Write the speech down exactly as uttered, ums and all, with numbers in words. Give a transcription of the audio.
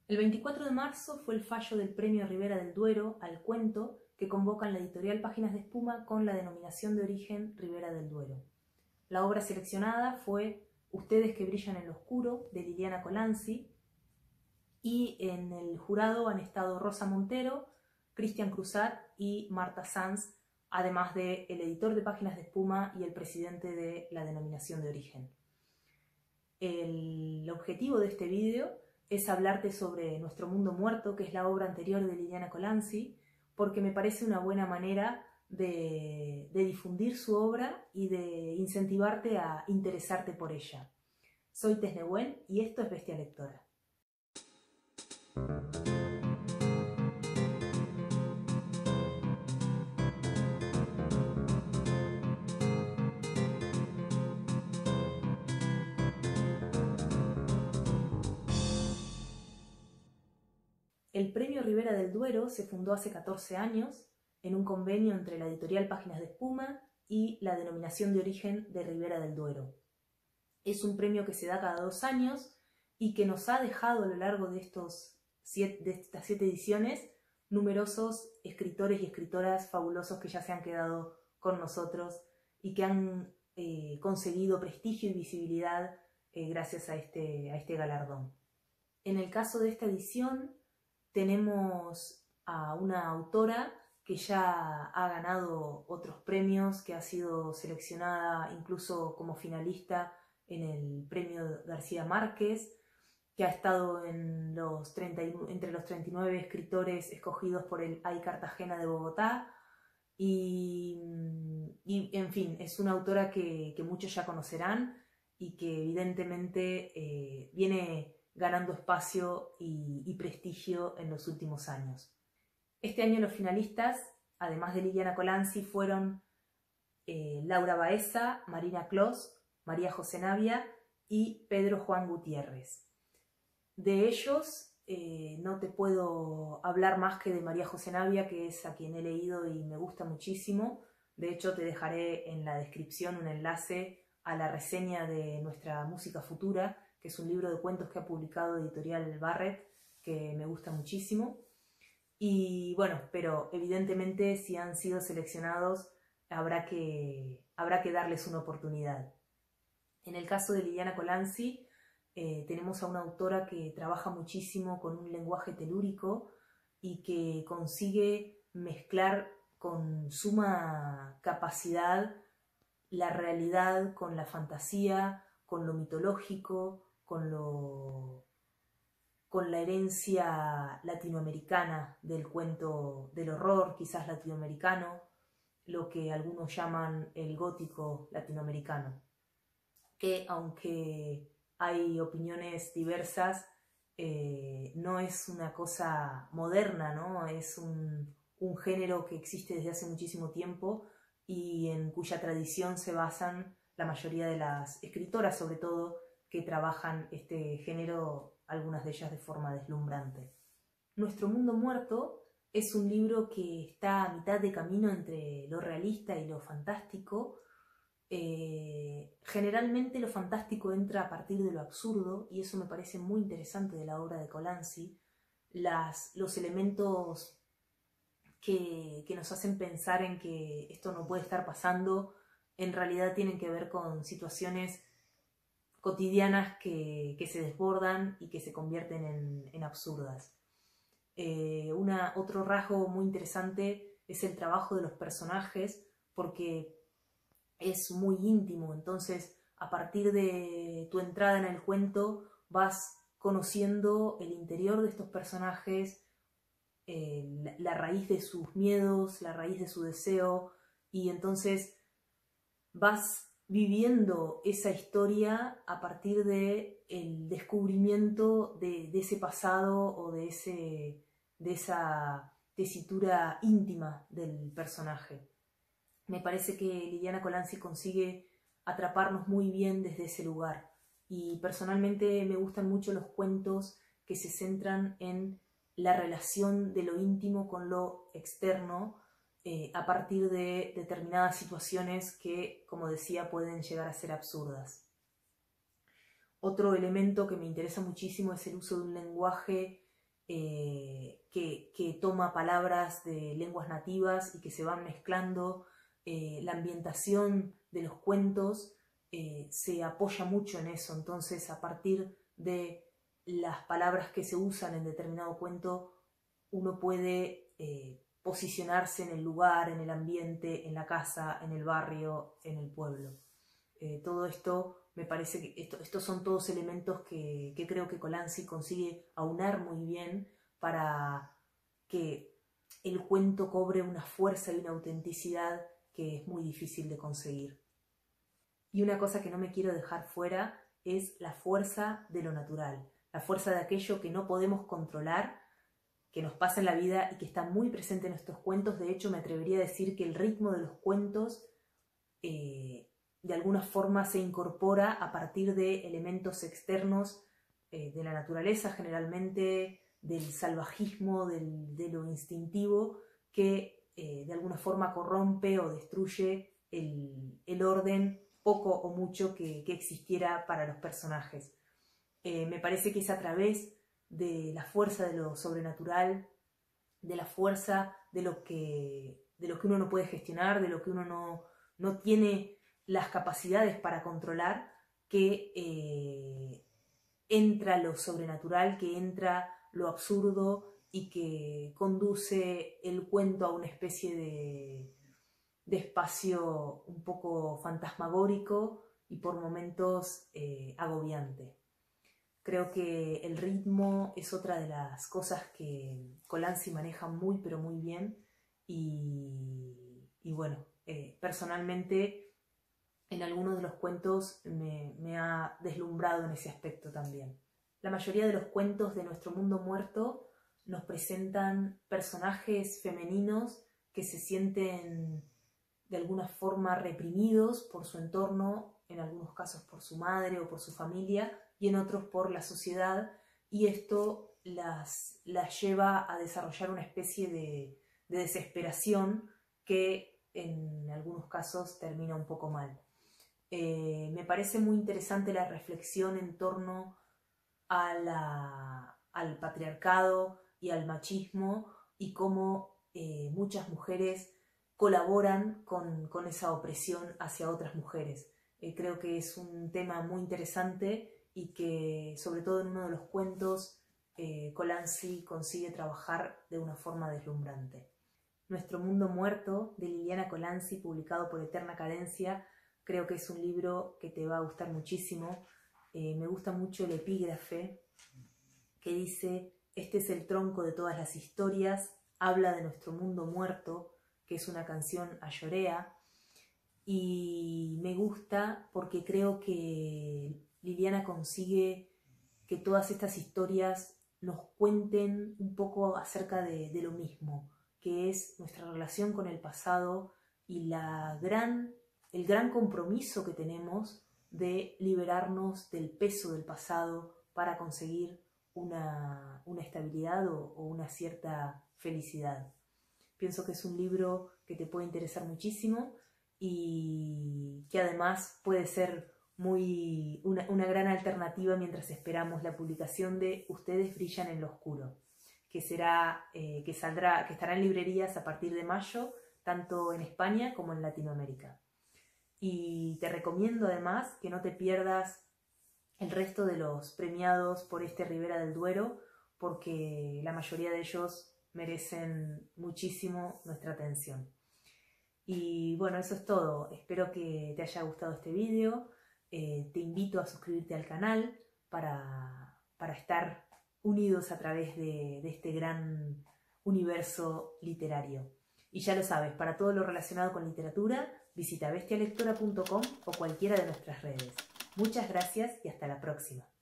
El veinticuatro de marzo fue el fallo del Premio Ribera del Duero al cuento que convocan la editorial Páginas de Espuma con la denominación de origen Ribera del Duero. La obra seleccionada fue Ustedes que brillan en lo oscuro, de Liliana Colanzi, y en el jurado han estado Rosa Montero, Cristian Cruzat y Marta Sanz, además del editor de Páginas de Espuma y el presidente de la denominación de origen. El objetivo de este vídeo es hablarte sobre Nuestro Mundo Muerto, que es la obra anterior de Liliana Colanzi, porque me parece una buena manera de, de difundir su obra y de incentivarte a interesarte por ella. Soy Tess Nehuen y esto es Bestia Lectora. El Premio Ribera del Duero se fundó hace catorce años en un convenio entre la editorial Páginas de Espuma y la denominación de origen de Ribera del Duero. Es un premio que se da cada dos años y que nos ha dejado a lo largo de, estos siete, de estas siete ediciones numerosos escritores y escritoras fabulosos que ya se han quedado con nosotros y que han eh, conseguido prestigio y visibilidad eh, gracias a este, a este galardón. En el caso de esta edición tenemos a una autora que ya ha ganado otros premios, que ha sido seleccionada incluso como finalista en el premio García Márquez, que ha estado en los treinta, entre los treinta y nueve escritores escogidos por el A I Cartagena de Bogotá, y, y en fin, es una autora que, que muchos ya conocerán y que evidentemente eh, viene ganando espacio y, y prestigio en los últimos años. Este año los finalistas, además de Liliana Colanzi, fueron eh, Laura Baeza, Marina Clos, María José Navia y Pedro Juan Gutiérrez. De ellos eh, no te puedo hablar más que de María José Navia, que es a quien he leído y me gusta muchísimo. De hecho, te dejaré en la descripción un enlace a la reseña de Nuestra Música Futura, que es un libro de cuentos que ha publicado Editorial Barrett, que me gusta muchísimo. Y bueno, pero evidentemente si han sido seleccionados habrá que, habrá que darles una oportunidad. En el caso de Liliana Colanzi, eh, tenemos a una autora que trabaja muchísimo con un lenguaje telúrico y que consigue mezclar con suma capacidad la realidad con la fantasía, con lo mitológico, con, lo, con la herencia latinoamericana del cuento del horror, quizás latinoamericano, lo que algunos llaman el gótico latinoamericano, que aunque hay opiniones diversas, eh, no es una cosa moderna, ¿no? Es un, un género que existe desde hace muchísimo tiempo y en cuya tradición se basan la mayoría de las escritoras, sobre todo, que trabajan este género, algunas de ellas de forma deslumbrante. Nuestro Mundo Muerto es un libro que está a mitad de camino entre lo realista y lo fantástico. Eh, generalmente lo fantástico entra a partir de lo absurdo y eso me parece muy interesante de la obra de Colanzi. Las, los elementos que, que nos hacen pensar en que esto no puede estar pasando en realidad tienen que ver con situaciones cotidianas que, que se desbordan y que se convierten en, en absurdas. Eh, una, otro rasgo muy interesante es el trabajo de los personajes, porque es muy íntimo, entonces a partir de tu entrada en el cuento vas conociendo el interior de estos personajes, eh, la, la raíz de sus miedos, la raíz de su deseo, y entonces vas viviendo esa historia a partir del descubrimiento de, de ese pasado o de, ese, de esa tesitura íntima del personaje. Me parece que Liliana Colanzi consigue atraparnos muy bien desde ese lugar y personalmente me gustan mucho los cuentos que se centran en la relación de lo íntimo con lo externo eh, a partir de determinadas situaciones que, como decía, pueden llegar a ser absurdas. Otro elemento que me interesa muchísimo es el uso de un lenguaje eh, que, que toma palabras de lenguas nativas y que se van mezclando. Eh, la ambientación de los cuentos eh, se apoya mucho en eso, entonces a partir de las palabras que se usan en determinado cuento, uno puede eh, posicionarse en el lugar, en el ambiente, en la casa, en el barrio, en el pueblo. Eh, todo esto me parece que esto, estos son todos elementos que, que creo que Colanzi consigue aunar muy bien para que el cuento cobre una fuerza y una autenticidad que es muy difícil de conseguir. Y una cosa que no me quiero dejar fuera es la fuerza de lo natural, la fuerza de aquello que no podemos controlar, que nos pasa en la vida y que está muy presente en estos cuentos. De hecho, me atrevería a decir que el ritmo de los cuentos eh, de alguna forma se incorpora a partir de elementos externos eh, de la naturaleza, generalmente del salvajismo, del, de lo instintivo, que eh, de alguna forma corrompe o destruye el, el orden, poco o mucho, que, que existiera para los personajes. Eh, me parece que es a través de la fuerza de lo sobrenatural, de la fuerza de lo que, de lo que uno no puede gestionar, de lo que uno no, no tiene las capacidades para controlar, que eh, entra lo sobrenatural, que entra lo absurdo y que conduce el cuento a una especie de, de espacio un poco fantasmagórico y por momentos eh, agobiante. Creo que el ritmo es otra de las cosas que Colanzi maneja muy pero muy bien y, y bueno, eh, personalmente en algunos de los cuentos me, me ha deslumbrado en ese aspecto también. La mayoría de los cuentos de Nuestro Mundo Muerto nos presentan personajes femeninos que se sienten de alguna forma reprimidos por su entorno, en algunos casos por su madre o por su familia, y en otros por la sociedad, y esto las, las lleva a desarrollar una especie de, de desesperación que en algunos casos termina un poco mal. Eh, me parece muy interesante la reflexión en torno a la, al patriarcado y al machismo y cómo eh, muchas mujeres colaboran con, con esa opresión hacia otras mujeres. Eh, creo que es un tema muy interesante y que, sobre todo en uno de los cuentos, eh, Colanzi consigue trabajar de una forma deslumbrante. Nuestro Mundo Muerto, de Liliana Colanzi, publicado por Eterna Cadencia, creo que es un libro que te va a gustar muchísimo. Eh, me gusta mucho el epígrafe que dice: este es el tronco de todas las historias, habla de nuestro mundo muerto, que es una canción ayorea, y me gusta porque creo que Liliana consigue que todas estas historias nos cuenten un poco acerca de, de lo mismo, que es nuestra relación con el pasado y la gran, el gran compromiso que tenemos de liberarnos del peso del pasado para conseguir una, una estabilidad o, o una cierta felicidad. Pienso que es un libro que te puede interesar muchísimo y que además puede ser muy, una, una gran alternativa mientras esperamos la publicación de Ustedes brillan en lo oscuro, que, será, eh, que, saldrá, que estará en librerías a partir de mayo, tanto en España como en Latinoamérica. Y te recomiendo además que no te pierdas el resto de los premiados por este Ribera del Duero, porque la mayoría de ellos merecen muchísimo nuestra atención. Y bueno, eso es todo. Espero que te haya gustado este vídeo. Eh, te invito a suscribirte al canal para, para estar unidos a través de, de este gran universo literario. Y ya lo sabes, para todo lo relacionado con literatura, visita bestia lectora punto com o cualquiera de nuestras redes. Muchas gracias y hasta la próxima.